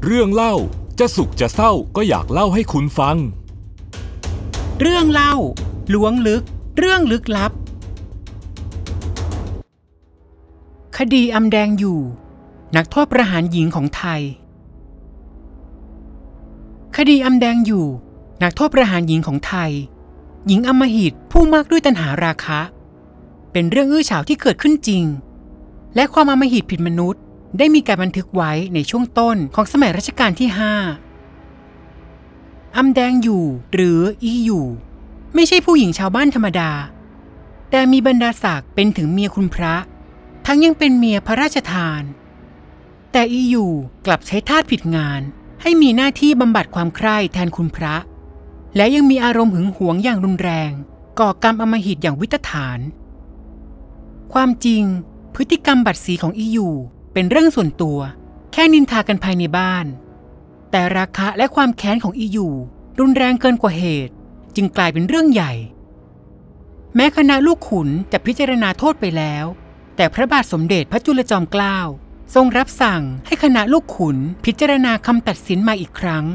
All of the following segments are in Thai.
เรื่องเล่าจะสุขจะเศร้าก็อยากเล่าให้คุณฟังเรื่องเล่าล้วงลึกเรื่องลึกลับคดีอำแดงอยู่นักโทษประหารหญิงของไทยคดีอำแดงอยู่นักโทษประหารหญิงของไทยหญิงอำมหิตผู้มากด้วยตัณหาราคะเป็นเรื่องอื้อฉาวที่เกิดขึ้นจริงและความอำมหิตผิดมนุษย์ได้มีการบันทึกไว้ในช่วงต้นของสมัยรัชกาลที่5อำแดงอยู่หรืออีอยู่ไม่ใช่ผู้หญิงชาวบ้านธรรมดาแต่มีบรรดาศักดิ์เป็นถึงเมียคุณพระทั้งยังเป็นเมียพระราชทานแต่อีอยู่กลับใช้ทาสผิดงานให้มีหน้าที่บำบัดความใคร่แทนคุณพระและยังมีอารมณ์หึงหวงอย่างรุนแรงก่อกรรมอำมหิตอย่างวิตฐานความจริงพฤติกรรมบัดสีของอีอยู่เป็นเรื่องส่วนตัวแค่นินทากันภายในบ้านแต่ราคะและความแค้นของอีอยู่รุนแรงเกินกว่าเหตุจึงกลายเป็นเรื่องใหญ่แม้คณะลูกขุนจะพิจารณาโทษไปแล้วแต่พระบาทสมเด็จพระจุลจอมเกล้าทรงรับสั่งให้คณะลูกขุนพิจารณาคำตัดสินมาอีกครั้ง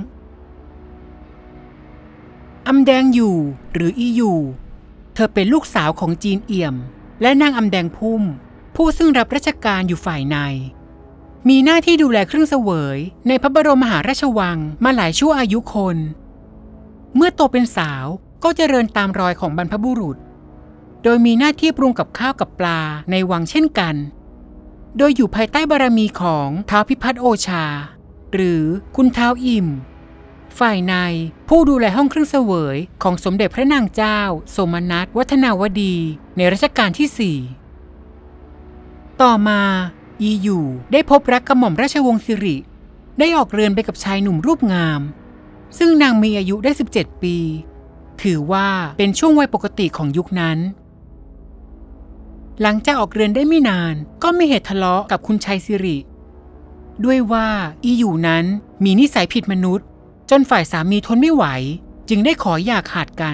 อำแดงอยู่หรืออีอยู่เธอเป็นลูกสาวของจีนเอี่ยมและนางอำแดงพุ่มผู้ซึ่งรับราชการอยู่ฝ่ายในมีหน้าที่ดูแลเครื่องเสวยในพระบรมมหาราชวังมาหลายชั่วอายุคนเมื่อโตเป็นสาวก็เจริญตามรอยของบรรพบุรุษโดยมีหน้าที่ปรุงกับข้าวกับปลาในวังเช่นกันโดยอยู่ภายใต้บารมีของท้าวพิพัฒน์โอชาหรือคุณท้าวอิ่มฝ่ายในผู้ดูแลห้องเครื่องเสวยของสมเด็จพระนางเจ้าสมนัสวัฒนาวดีในรัชกาลที่4ต่อมาอีอยู่ได้พบรักกับหม่อมราชวงศ์สิริได้ออกเรือนไปกับชายหนุ่มรูปงามซึ่งนางมีอายุได้17ปีถือว่าเป็นช่วงวัยปกติของยุคนั้นหลังจากออกเรือนได้ไม่นานก็มีเหตุทะเลาะกับคุณชายสิริด้วยว่าอีอยู่นั้นมีนิสัยผิดมนุษย์จนฝ่ายสามีทนไม่ไหวจึงได้ขอหย่าขาดกัน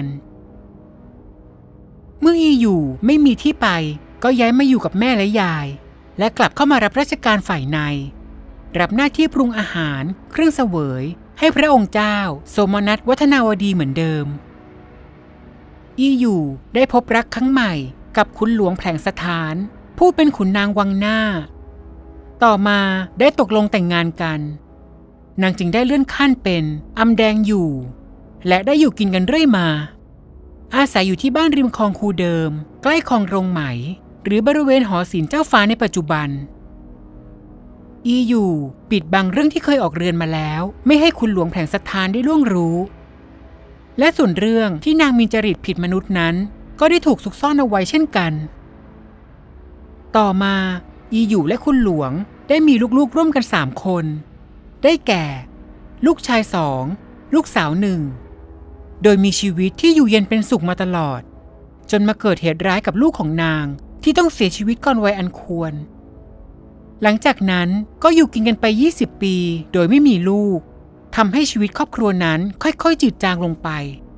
เมื่ออีอยู่ไม่มีที่ไปก็ย้ายมาอยู่กับแม่และยายและกลับเข้ามารับราชการฝ่ายในรับหน้าที่ปรุงอาหารเครื่องเสวยให้พระองค์เจ้าสมนัสวัฒนาวดีเหมือนเดิมอีอยู่ได้พบรักครั้งใหม่กับขุนหลวงแผลงสถานผู้เป็นขุนนางวังหน้าต่อมาได้ตกลงแต่งงานกันนางจึงได้เลื่อนขั้นเป็นอำแดงอยู่และได้อยู่กินกันเรื่อยมาอาศัยอยู่ที่บ้านริมคลองคูเดิมใกล้คลองโรงไหมหรือบริเวณหอศิลป์เจ้าฟ้าในปัจจุบันอีอยู่ปิดบังเรื่องที่เคยออกเรือนมาแล้วไม่ให้ขุนหลวงแผลงสถานได้ล่วงรู้และส่วนเรื่องที่นางมีจริตผิดมนุษย์นั้นก็ได้ถูกซุกซ่อนเอาไว้เช่นกันต่อมาอีอยู่และคุณหลวงได้มีลูกๆร่วมกัน3คนได้แก่ลูกชาย2ลูกสาว1โดยมีชีวิตที่อยู่เย็นเป็นสุขมาตลอดจนมาเกิดเหตุร้ายกับลูกของนางที่ต้องเสียชีวิตก่อนวัยอันควรหลังจากนั้นก็อยู่กินกันไป20ปีโดยไม่มีลูกทำให้ชีวิตครอบครัวนั้นค่อยๆจืดจางลงไป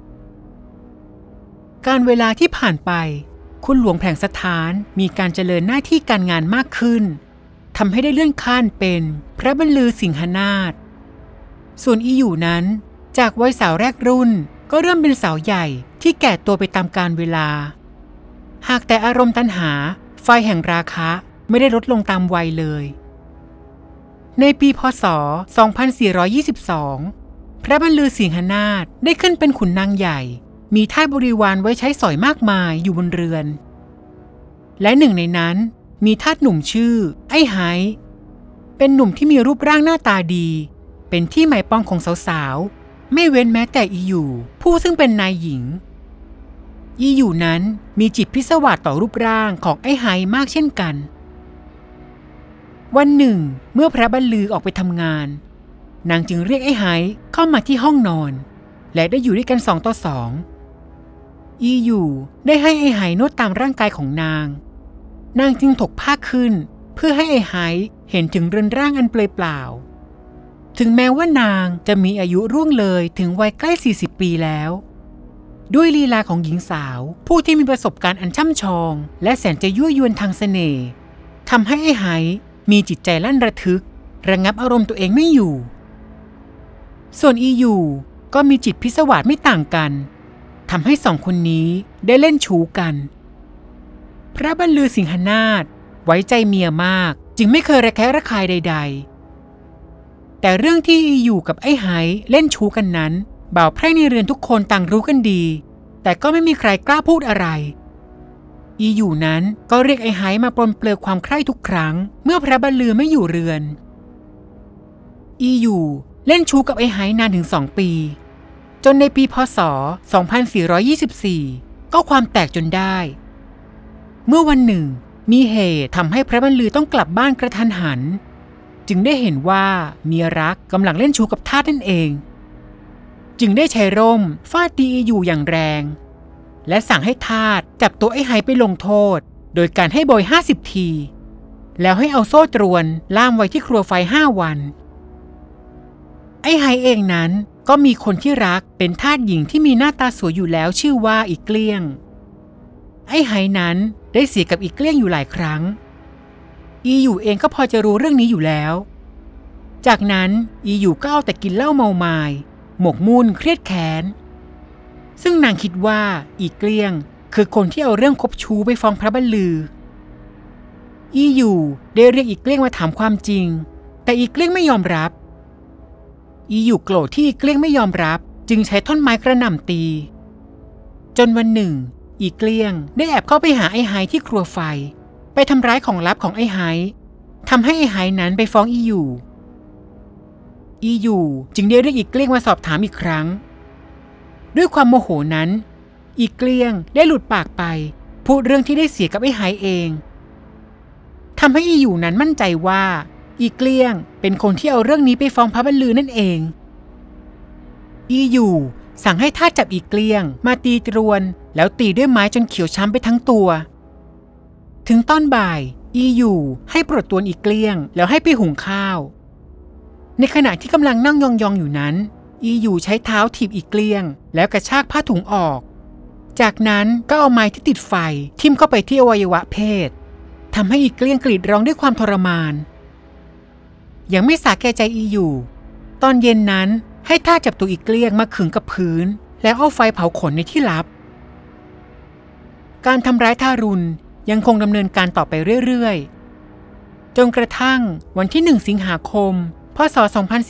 การเวลาที่ผ่านไปคุณหลวงแผลงสถานมีการเจริญหน้าที่การงานมากขึ้นทำให้ได้เลื่อนขั้นเป็นพระบรรลือสิงหนาถส่วนอีอยู่นั้นจากวัยสาวแรกรุ่นก็เริ่มเป็นสาวใหญ่ที่แก่ตัวไปตามกาลเวลาหากแต่อารมณ์ตัณหาไฟแห่งราคะไม่ได้ลดลงตามวัยเลยในปีพ.ศ. 2422พระบรรลือสิงหนาถได้ขึ้นเป็นขุนนางใหญ่มีทาสบริวารไว้ใช้สอยมากมายอยู่บนเรือนและหนึ่งในนั้นมีทาสหนุ่มชื่อไอ้ไฮเป็นหนุ่มที่มีรูปร่างหน้าตาดีเป็นที่หมายปองของสาวๆไม่เว้นแม้แต่อีอยู่ผู้ซึ่งเป็นนายหญิงอีอยู่นั้นมีจิตพิศวาสต่อรูปร่างของไอ้ไฮมากเช่นกันวันหนึ่งเมื่อพระบรรลือออกไปทำงานนางจึงเรียกไอ้ไฮเข้ามาที่ห้องนอนและได้อยู่ด้วยกัน2 ต่อ 2อีอยู่ได้ให้ไอ้ไฮนวดตามร่างกายของนางจึงถกผ้าขึ้นเพื่อให้ไอ้ไฮเห็นถึงเรือนร่างอันเปลือยเปล่าถึงแม้ว่านางจะมีอายุร่วงเลยถึงวัยใกล้40ปีแล้วด้วยลีลาของหญิงสาวผู้ที่มีประสบการณ์อันช่ำชองและแสนจะยั่วยวนทางเสน่ห์ทำให้ไอ้ไฮมีจิตใจลั่นระทึกระงับอารมณ์ตัวเองไม่อยู่ส่วนอียูก็มีจิตพิศวาสไม่ต่างกันทำให้สองคนนี้ได้เล่นชู้กันพระบรรลือสิงหนาถไว้ใจเมียมากจึงไม่เคยระแคะระคายใดๆแต่เรื่องที่อียูกับไอ้ไหเล่นชู้กันนั้นบ่าวไพร่ในเรือนทุกคนต่างรู้กันดีแต่ก็ไม่มีใครกล้าพูดอะไรอียูนั้นก็เรียกไอ้ไหมาปลนเปลือยความใคร่ทุกครั้งเมื่อพระบรรลือไม่อยู่เรือนอียูเล่นชู้กับไอ้ไหนานถึง2 ปีจนในปีพ.ศ. 2424ก็ความแตกจนได้เมื่อวันหนึ่งมีเหตุทำให้พระบรรลือต้องกลับบ้านกระทันหันจึงได้เห็นว่าเมียรักกำลังเล่นชู้กับทาสนั่นเองจึงได้ใช้ร่มฟาดตีอียูอย่างแรงและสั่งให้ทาสจับตัวไอ้ไหไปลงโทษโดยการให้โบย50 ทีแล้วให้เอาโซ่ตรวนล่ามไว้ที่ครัวไฟ5 วันไอ้ไหเองนั้นก็มีคนที่รักเป็นทาสหญิงที่มีหน้าตาสวยอยู่แล้วชื่อว่าอีเกลี้ยงไอ้ไหนั้นได้เสียกับอีเกลี้ยงอยู่หลายครั้งอียูเองก็พอจะรู้เรื่องนี้อยู่แล้วจากนั้นอียูก็เอาแต่กินเหล้าเมามายหมกมุ่นเครียดแค้นซึ่งนางคิดว่าอีเกลี้ยงคือคนที่เอาเรื่องคบชู้ไปฟ้องพระบรรลืออียูได้เรียกอีเกลี้ยงมาถามความจริงแต่อีเกลี้ยงไม่ยอมรับอียูโกรธที่อีเกลี้ยงไม่ยอมรับจึงใช้ท่อนไม้กระหน่ำตีจนวันหนึ่งอีเกลี้ยงได้แอบเข้าไปหาไอ้ไหที่ครัวไฟไปทำร้ายของลับของไอ้ไหทำให้ไอ้ไหนั้นไปฟ้องอียูจึงได้เรียกอีเกลี้ยงมาสอบถามอีกครั้งด้วยความโมโหนั้นอีเกลี้ยงได้หลุดปากไปพูดเรื่องที่ได้เสียกับไอ้ไหเองทำให้อียูนั้นมั่นใจว่าอีเกลี้ยงเป็นคนที่เอาเรื่องนี้ไปฟ้องพระบรรลือนั่นเองอียูสั่งให้ทาสจับอีเกลี้ยงมาตีตรวนแล้วตีด้วยไม้จนเขียวช้ำไปทั้งตัวถึงตอนบ่ายอียูให้ปลดตัวอีเกลี้ยงแล้วให้ไปหุงข้าวในขณะที่กำลังนั่งยองๆอยู่นั้นอียูใช้เท้าถีบอีเกลี้ยงแล้วกระชากผ้าถุงออกจากนั้นก็เอาไม้ที่ติดไฟทิ่มเข้าไปที่อวัยวะเพศทำให้อีเกลี้ยงกรีดร้องด้วยความทรมานยังไม่สาแก่ใจอียูตอนเย็นนั้นให้ทาสจับตัวอีเกลี้ยงมาขึงกับพื้นแล้วเอาไฟเผาขนในที่ลับการทำร้ายทารุณยังคงดำเนินการต่อไปเรื่อยๆจนกระทั่งวันที่1 สิงหาคมพ.ศ.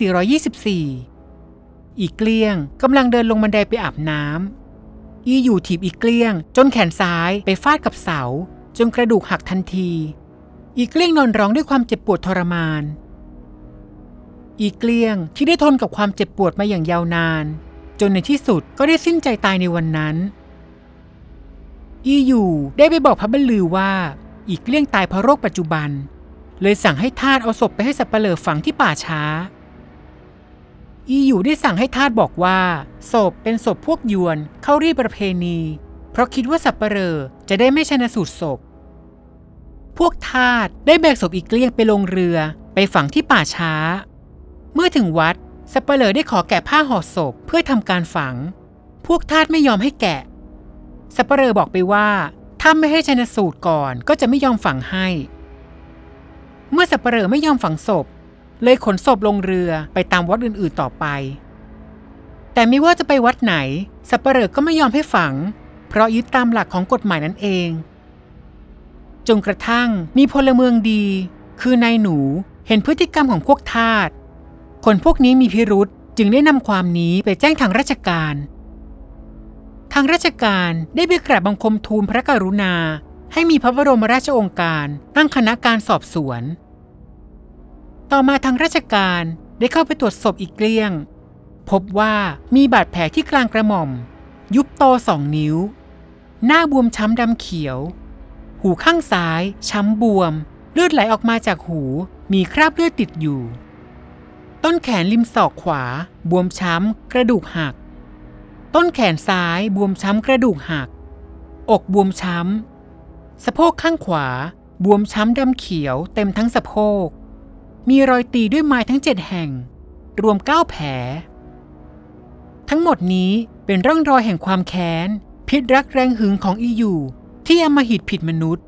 2424อีเกลี้ยงกำลังเดินลงบันไดไปอาบน้ำอียูถีบอีเกลี้ยงจนแขนซ้ายไปฟาดกับเสาจนกระดูกหักทันทีอีเกลี้ยงนอนร้องด้วยความเจ็บปวดทรมานอีเกลี้ยงที่ได้ทนกับความเจ็บปวดมาอย่างยาวนานจนในที่สุดก็ได้สิ้นใจตายในวันนั้นอียูได้ไปบอกพระบรรลือว่าอีเกลี้ยงตายเพราะโรคปัจจุบันเลยสั่งให้ทาสเอาศพไปให้สัปเหร่อฝังที่ป่าช้าอียูได้สั่งให้ทาสบอกว่าศพเป็นศพพวกยวนเข้ารีดประเพณีเพราะคิดว่าสัปเหร่อจะได้ไม่ชันสูตรศพพวกทาสได้แบกศพอีเกลี้ยงไปลงเรือไปฝังที่ป่าช้าเมื่อถึงวัดสัปเหร่อได้ขอแกะผ้าห่อศพเพื่อทำการฝังพวกทาสไม่ยอมให้แกะสัปเหร่อบอกไปว่าถ้าไม่ให้ชันสูตรก่อนก็จะไม่ยอมฝังให้เมื่อสัปเหร่อไม่ยอมฝังศพเลยขนศพลงเรือไปตามวัดอื่นๆต่อไปแต่ไม่ว่าจะไปวัดไหนสัปเหร่อก็ไม่ยอมให้ฝังเพราะยึดตามหลักของกฎหมายนั่นเองจนกระทั่งมีพลเมืองดีคือนายหนูเห็นพฤติกรรมของพวกทาสคนพวกนี้มีพิรุธจึงได้นำความนี้ไปแจ้งทางราชการทางราชการได้ไปกราบบังคมทูลพระกรุณาให้มีพระบรมราชโองการตั้งคณะการสอบสวนต่อมาทางราชการได้เข้าไปตรวจศพอีเกลี้ยงพบว่ามีบาดแผลที่กลางกระหม่อมยุบโต2 นิ้วหน้าบวมช้ำดำเขียวหูข้างซ้ายช้ำบวมเลือดไหลออกมาจากหูมีคราบเลือดติดอยู่ต้นแขนริมศอกขวาบวมช้ำกระดูกหักต้นแขนซ้ายบวมช้ำกระดูกหักอกบวมช้ำสะโพกข้างขวาบวมช้ำดำเขียวเต็มทั้งสะโพกมีรอยตีด้วยไม้ทั้ง7 แห่งรวม9 แผลทั้งหมดนี้เป็นร่องรอยแห่งความแค้นพิษรักแรงหึงของอียูที่อำมหิตผิดมนุษย์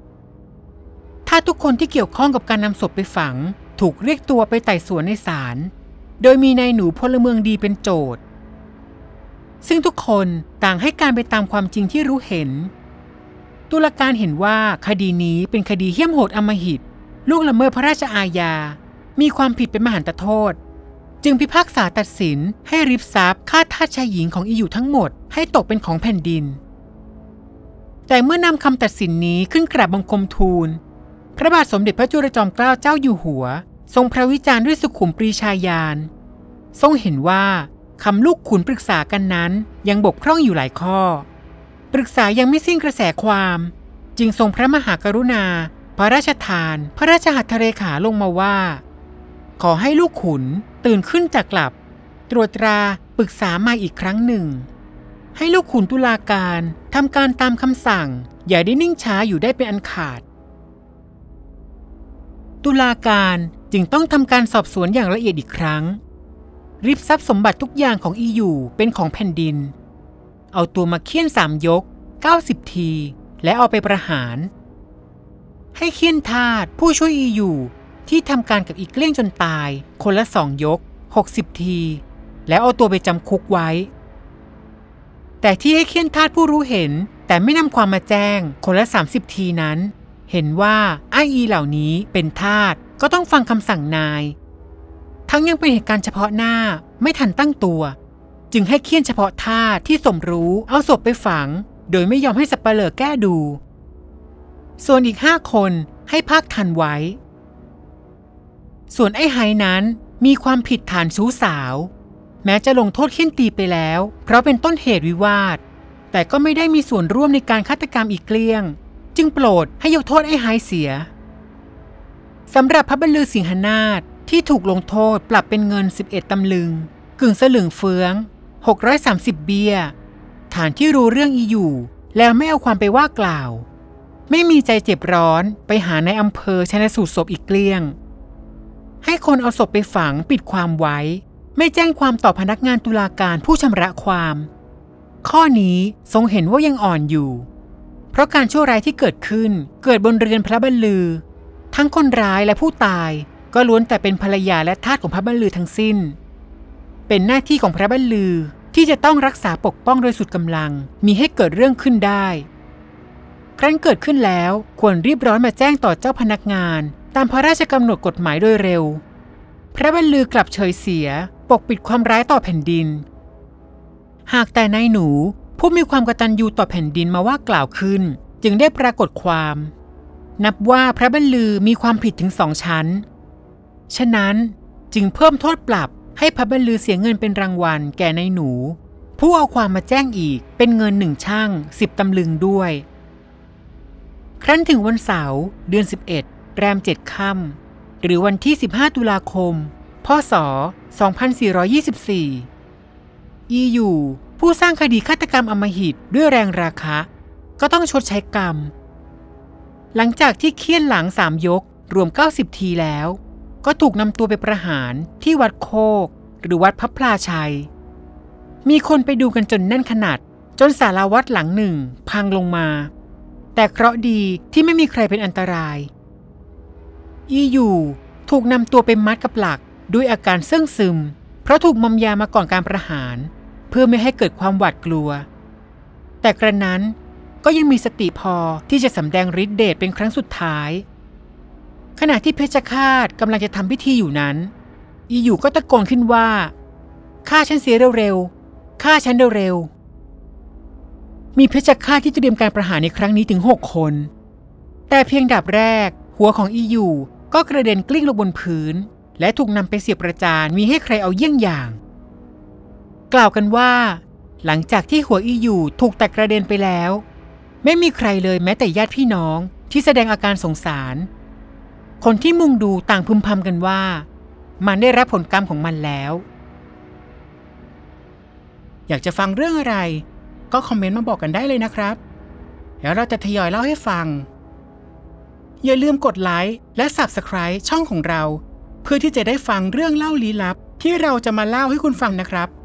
ถ้าทุกคนที่เกี่ยวข้องกับการนำศพไปฝังถูกเรียกตัวไปไต่สวนในศาลโดยมีนายหนูพลเมืองดีเป็นโจทย์ซึ่งทุกคนต่างให้การไปตามความจริงที่รู้เห็นตุลาการเห็นว่าคดีนี้เป็นคดีเหี้ยมโหดอำมหิตล่วงละเมิดพระราชอาญามีความผิดเป็นมหันตโทษจึงพิพากษาตัดสินให้ริบทรัพย์ฆ่าทาสชายหญิงของอียูทั้งหมดให้ตกเป็นของแผ่นดินแต่เมื่อนำคำตัดสินนี้ขึ้นกราบบังคมทูลพระบาทสมเด็จพระจุลจอมเกล้าเจ้าอยู่หัวทรงพระวิจารณ์ด้วยสุขุมปรีชาญาณทรงเห็นว่าคำลูกขุนปรึกษากันนั้นยังบกพร่องอยู่หลายข้อปรึกษายังไม่สิ้นกระแสความจึงทรงพระมหากรุณาพระราชทานพระราชหัตถเลขาลงมาว่าขอให้ลูกขุนตื่นขึ้นจากหลับตรวจตราปรึกษามาอีกครั้งหนึ่งให้ลูกขุนตุลาการทำการตามคำสั่งอย่าได้นิ่งช้าอยู่ได้เป็นอันขาดตุลาการจึงต้องทำการสอบสวนอย่างละเอียดอีกครั้งริบทรัพย์สมบัติทุกอย่างของอียูเป็นของแผ่นดินเอาตัวมาเฆี่ยน3 ยก90 ทีและเอาไปประหารให้เฆี่ยนทาสผู้ช่วยอียูที่ทำการกับอีเกลี้ยงจนตายคนละ2 ยก60 ทีแล้วเอาตัวไปจำคุกไว้แต่ที่ให้เฆี่ยนทาสผู้รู้เห็นแต่ไม่นำความมาแจ้งคนละ30 ทีนั้นเห็นว่าอ้ายอีเหล่านี้เป็นทาสก็ต้องฟังคำสั่งนายทั้งยังเป็นเหตุการณ์เฉพาะหน้าไม่ทันตั้งตัวจึงให้เฆี่ยนเฉพาะทาสที่สมรู้เอาศพไปฝังโดยไม่ยอมให้สัปเหร่อแก้ดูส่วนอีก5 คนให้ภาคทันไว้ส่วนไอ้ไฮนั้นมีความผิดฐานชู้สาวแม้จะลงโทษเฆี่ยนตีไปแล้วเพราะเป็นต้นเหตุวิวาทแต่ก็ไม่ได้มีส่วนร่วมในการฆาตกรรมอีเกลี้ยงจึงโปรดให้ยกโทษไอ้ไฮเสียสำหรับพระบรรลือสิงหนาถที่ถูกลงโทษปรับเป็นเงิน11 ตำลึงกึ่งสลึงเฟือง630 เบี้ยฐานที่รู้เรื่องอีอยู่แล้วไม่เอาความไปว่ากล่าวไม่มีใจเจ็บร้อนไปหาในอำเภอชันสูตรศพอีกเกลี้ยงให้คนเอาศพไปฝังปิดความไว้ไม่แจ้งความต่อพนักงานตุลาการผู้ชำระความข้อนี้ทรงเห็นว่ายังอ่อนอยู่เพราะการชั่วร้ายที่เกิดขึ้นเกิดบนเรือนพระบรรลือทั้งคนร้ายและผู้ตายก็ล้วนแต่เป็นภรรยาและทาสของพระบรรลือทั้งสิ้นเป็นหน้าที่ของพระบรรลือที่จะต้องรักษาปกป้องโดยสุดกำลังมีให้เกิดเรื่องขึ้นได้ครั้นเกิดขึ้นแล้วควรรีบร้อนมาแจ้งต่อเจ้าพนักงานตามพระราชกำหนดกฎหมายโดยเร็วพระบรรลือกลับเฉยเสียปกปิดความร้ายต่อแผ่นดินหากแต่นายหนูผู้มีความกตัญญูต่อแผ่นดินมาว่ากล่าวขึ้นจึงได้ปรากฏความนับว่าพระบรรลือมีความผิดถึง2 ชั้นฉะนั้นจึงเพิ่มโทษปรับให้พระบรรลือเสียเงินเป็นรางวัลแก่นายหนูผู้เอาความมาแจ้งอีกเป็นเงิน1 ชั่ง10 ตำลึงด้วยครั้นถึงวันเสาร์เดือน11แรม7 ค่ำหรือวันที่15 ตุลาคมพ.ศ. 2424อียูผู้สร้างคดีฆาตกรรมอำมหิตด้วยแรงราคะก็ต้องชดใช้กรรมหลังจากที่เฆี่ยนหลัง3 ยกรวม90 ทีแล้วก็ถูกนำตัวไปประหารที่วัดโคกหรือวัดพระพลาชัยมีคนไปดูกันจนแน่นขนาดจนศาลาวัดหลังหนึ่งพังลงมาแต่เคราะห์ดีที่ไม่มีใครเป็นอันตรายอียูถูกนำตัวไปมัดกับหลักด้วยอาการเสื่องซึมเพราะถูกมอมยามาก่อนการประหารเพื่อไม่ให้เกิดความหวาดกลัวแต่กระนั้นก็ยังมีสติพอที่จะสำแดงฤทธิ์เดชเป็นครั้งสุดท้ายขณะที่เพชฌฆาตกำลังจะทำพิธีอยู่นั้นอียูก็ตะโกนขึ้นว่าฆ่าฉันเสียเร็วๆฆ่าฉันเร็วๆมีเพชฌฆาตที่เตรียมการประหารในครั้งนี้ถึง6 คนแต่เพียงดาบแรกหัวของอียูก็กระเด็นกลิ้งลงบนพื้นและถูกนำไปเสียบประจานมีให้ใครเอาเยี่ยงอย่างกล่าวกันว่าหลังจากที่หัวอียูถูกแตกกระเด็นไปแล้วไม่มีใครเลยแม้แต่ญาติพี่น้องที่แสดงอาการสงสารคนที่มุงดูต่างพึมพำกันว่ามันได้รับผลกรรมของมันแล้วอยากจะฟังเรื่องอะไรก็คอมเมนต์มาบอกกันได้เลยนะครับเดี๋ยวเราจะทยอยเล่าให้ฟังอย่าลืมกดไลค์และ Subscribe ช่องของเราเพื่อที่จะได้ฟังเรื่องเล่าลี้ลับที่เราจะมาเล่าให้คุณฟังนะครับ